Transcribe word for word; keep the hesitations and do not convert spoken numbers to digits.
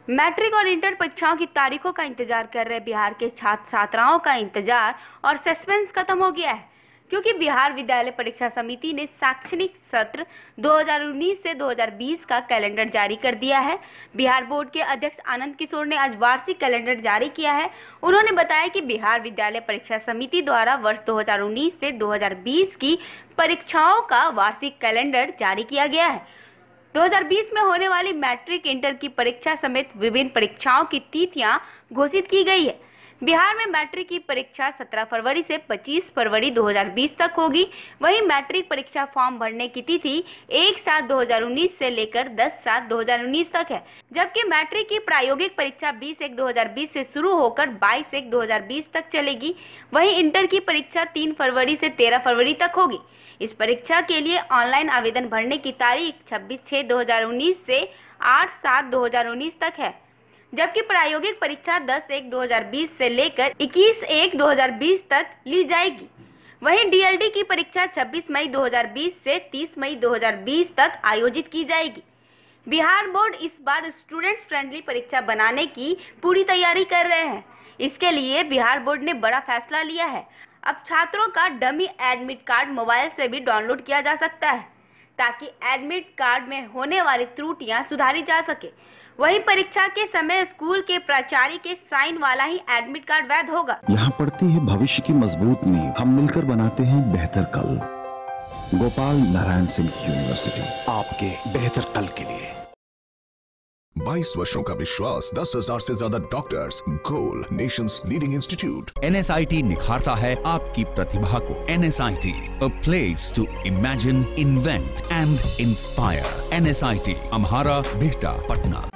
Matric और inter परीक्षाओं की तारीखों का इंतजार कर रहे बिहार के छात्र छात्राओं का इंतजार और सस्पेंस खत्म हो गया है, क्योंकि बिहार विद्यालय परीक्षा समिति ने शैक्षणिक सत्र दो हज़ार उन्नीस से दो हज़ार बीस का कैलेंडर जारी कर दिया है। बिहार बोर्ड के अध्यक्ष आनंद किशोर ने आज वार्षिक कैलेंडर जारी किया है। उन्होंने बताया कि बिहार विद्यालय परीक्षा समिति द्वारा वर्ष दो हज़ार उन्नीस से दो हज़ार बीस की परीक्षाओं का वार्षिक कैलेंडर जारी किया गया है। दो हज़ार बीस में होने वाली मैट्रिक, इंटर की परीक्षा समेत विभिन्न परीक्षाओं की तिथियां घोषित की गई है। बिहार में मैट्रिक की परीक्षा सत्रह फरवरी से पच्चीस फरवरी दो हज़ार बीस तक होगी। वहीं मैट्रिक परीक्षा फॉर्म भरने की तिथि एक सात दो हज़ार उन्नीस से लेकर दस सात दो हज़ार उन्नीस तक है, जबकि मैट्रिक की प्रायोगिक परीक्षा बीस एक दो हज़ार बीस से शुरू होकर बाईस एक दो हज़ार बीस तक चलेगी। वहीं इंटर की परीक्षा तीन फरवरी से तेरह फरवरी तक होगी। इस परीक्षा के लिए ऑनलाइन आवेदन भरने की तारीख छब्बीस छह दो हज़ार उन्नीस से आठ सात दो हज़ार उन्नीस तक है, जबकि प्रायोगिक परीक्षा दस एक दो हज़ार बीस से लेकर इक्कीस एक दो हज़ार बीस तक ली जाएगी। वहीं डीएलडी की परीक्षा छब्बीस मई दो हज़ार बीस से तीस मई दो हज़ार बीस तक आयोजित की जाएगी। बिहार बोर्ड इस बार स्टूडेंट्स फ्रेंडली परीक्षा बनाने की पूरी तैयारी कर रहे हैं। इसके लिए बिहार बोर्ड ने बड़ा फैसला लिया है। अब छात्रों का डमी एडमिट कार्ड मोबाइल से भी डाउनलोड किया जा सकता है, ताकि एडमिट कार्ड में होने वाली त्रुटियां सुधारी जा सके। वहीं परीक्षा के समय स्कूल के प्राचार्य के साइन वाला ही एडमिट कार्ड वैध होगा। यहाँ पड़ती है भविष्य की मजबूत नींव। हम मिलकर बनाते हैं बेहतर कल। गोपाल नारायण सिंह यूनिवर्सिटी, आपके बेहतर कल के लिए। बाईस वर्षों का विश्वास, दस हजार से ज्यादा डॉक्टर्स, गोल nation's leading institute. N S I T निखारता है आपकी प्रतिभा को। N S I T, a place to imagine, invent and inspire. N S I T, Amhara, Bihta, Patna.